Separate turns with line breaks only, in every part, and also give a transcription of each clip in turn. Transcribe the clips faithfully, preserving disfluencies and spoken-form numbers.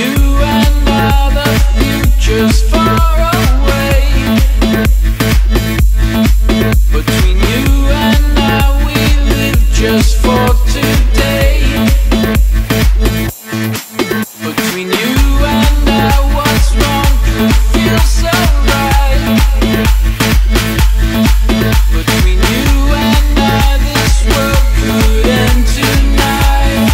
you and I, the future's far away. Between you and I, we live just for today. Between you and I, what's wrong could feel so right. Between you and I, this world could end tonight.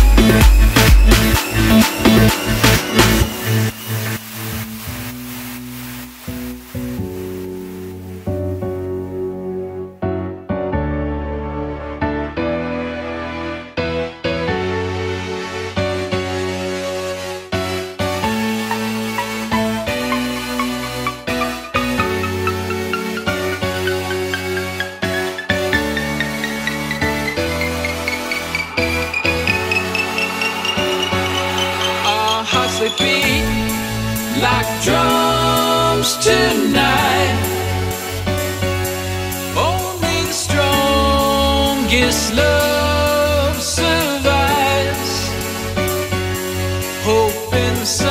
Our hearts they beat like drums tonight. Only the strongest love survives. Hope in the sun.